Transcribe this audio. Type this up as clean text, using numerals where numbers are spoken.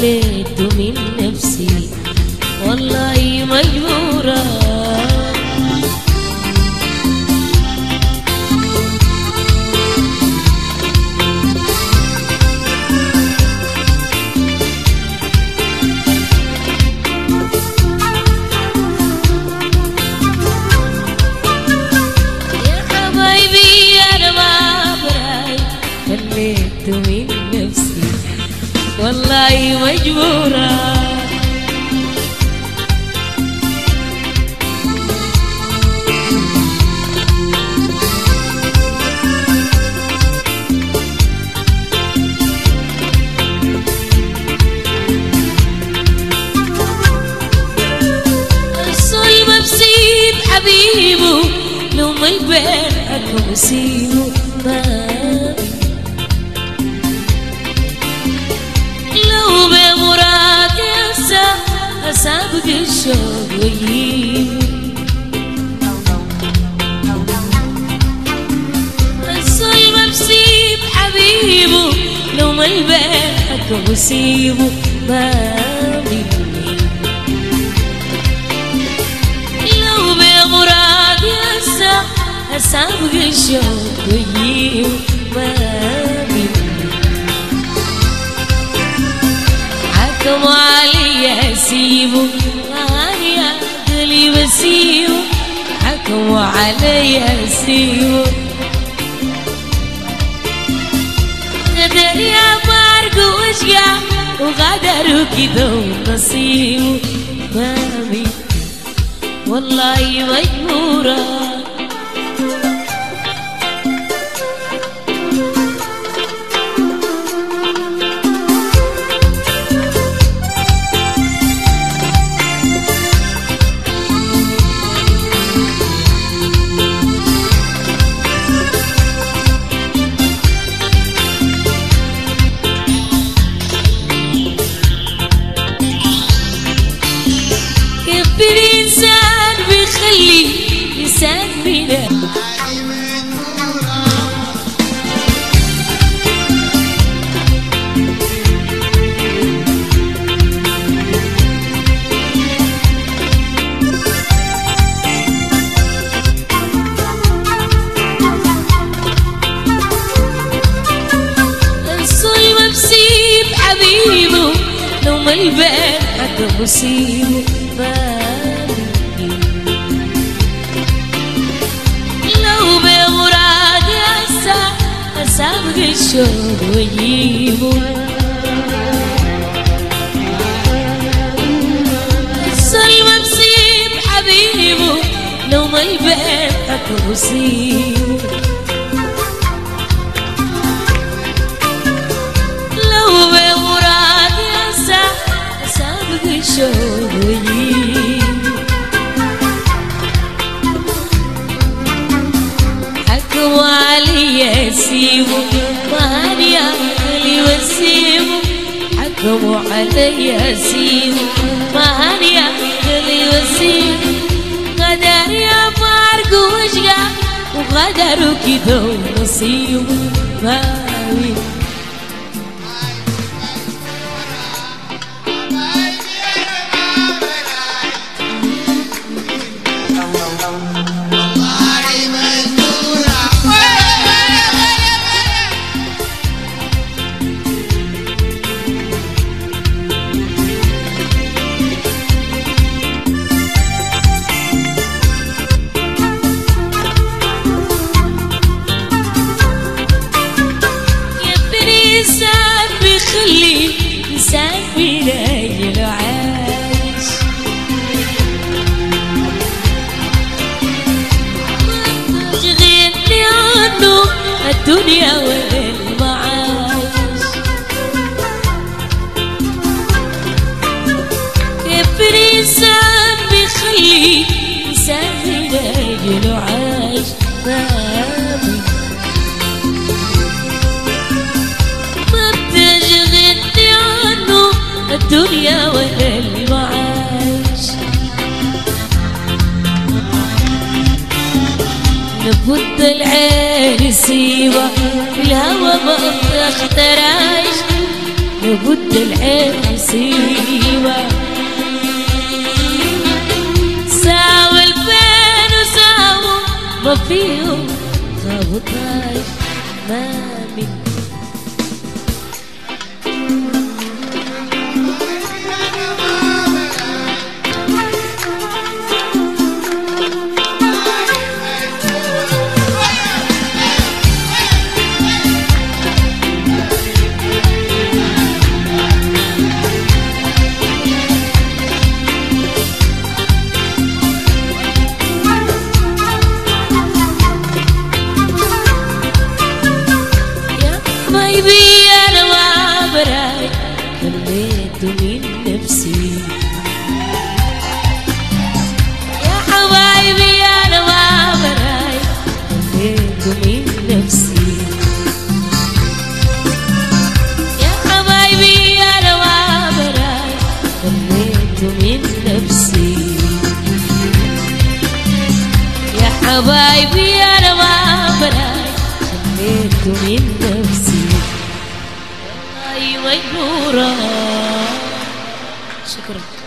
خليته من نفسي والله مجبورة. يا حبايبي أنا ما براي خليته من نفسي والله مجبورة. الصول ما بسيب حبيبه لو ما يبان أكو بسيبه لو بمراد ينسى أسابق الشوق ويجيبه. الصول ما بسيب حبيبه لو ما يبان أكو بسيبه ما بيبني. لو بمراد ينسى أسابق الشوق ويجيبه ما بيبني. حكموا علي أسيبه أني عقلي بسيبه. حكموا علي أسيبه غدر يا فارق وشقع وغدر كده ونصيبه مامي والله مجبورة. الإنسان بيخلي إنسان بلا الصول ما بسيب حبيبه لو ما يبان حتى بسيبه. لو بمراد ينسى أسابق الشوق ويجيبه. الصول ما بسيب حبيبه لو ما يبان أكو بسيبه. لو بمراد ينسى أسابق الشوق ويجيبه. حكموا علي أسيبه ماني عقلي واسيبه. حكموا علي أسيبه ماني عقلي واسيبه. غدر يا فارق وشقع وغدر كده ونصيبه مامي بيخلي إنسان بلاقي له عايش. تشغلني عنه الدنيا والمعايش. كيف الإنسان بيخلي إنسان بلاقي له عايش. الدنيا ولا المعاش لابد العين يسيبه الهوى ما تختراش. لابد العين مصيبة. ساوى البين وساوى ما فيهم غابوا طايش ما من حبايبي أنا ما براي خليته من نفسي. يا حبايبي أنا ما براي خليته من نفسي. يا حبايبي أنا ما براي خليته من نفسي. يا حبايبي أنا ما براي خليته من نفسي. ميمونة. شكرا.